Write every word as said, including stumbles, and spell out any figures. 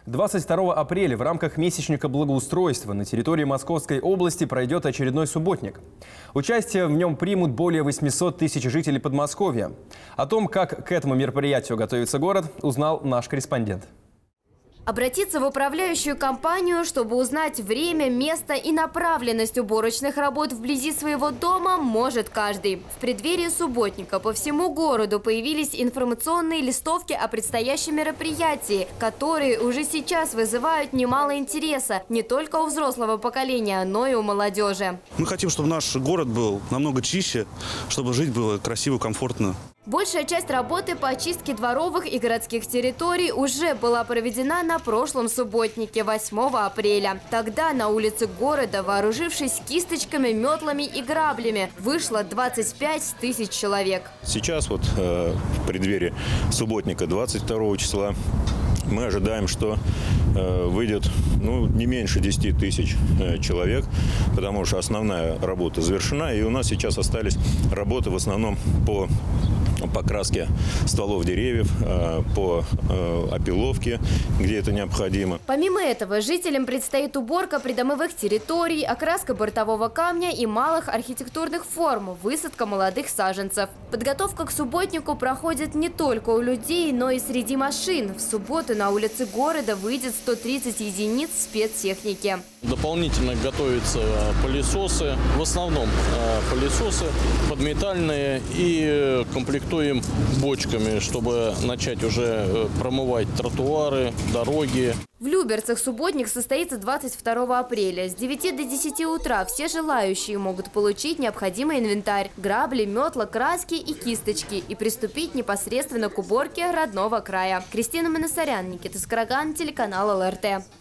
двадцать второго апреля в рамках месячника благоустройства на территории Московской области пройдет очередной субботник. Участие в нем примут более восьмисот тысяч жителей Подмосковья. О том, как к этому мероприятию готовится город, узнал наш корреспондент. Обратиться в управляющую компанию, чтобы узнать время, место и направленность уборочных работ вблизи своего дома, может каждый. В преддверии субботника по всему городу появились информационные листовки о предстоящем мероприятии, которые уже сейчас вызывают немало интереса не только у взрослого поколения, но и у молодежи. Мы хотим, чтобы наш город был намного чище, чтобы жить было красиво, комфортно. Большая часть работы по очистке дворовых и городских территорий уже была проведена на прошлом субботнике, восьмого апреля. Тогда на улице города, вооружившись кисточками, метлами и граблями, вышло двадцать пять тысяч человек. Сейчас вот э, в преддверии субботника двадцать второго числа мы ожидаем, что э, выйдет ну, не меньше десяти тысяч э, человек, потому что основная работа завершена, и у нас сейчас остались работы в основном по покраске стволов деревьев, по опиловке, где это необходимо. Помимо этого, жителям предстоит уборка придомовых территорий, окраска бортового камня и малых архитектурных форм, высадка молодых саженцев. Подготовка к субботнику проходит не только у людей, но и среди машин. В субботу на улице города выйдет сто тридцать единиц спецтехники. Дополнительно готовятся пылесосы, в основном пылесосы подметальные, и комплектуем бочками, чтобы начать уже промывать тротуары, дороги. В Люберцах субботник состоится двадцать второго апреля. С девяти до десяти утра все желающие могут получить необходимый инвентарь – грабли, метла, краски и кисточки и приступить непосредственно к уборке родного края. Кристина Манасарян, Никита Скороган, телеканал эл эр тэ.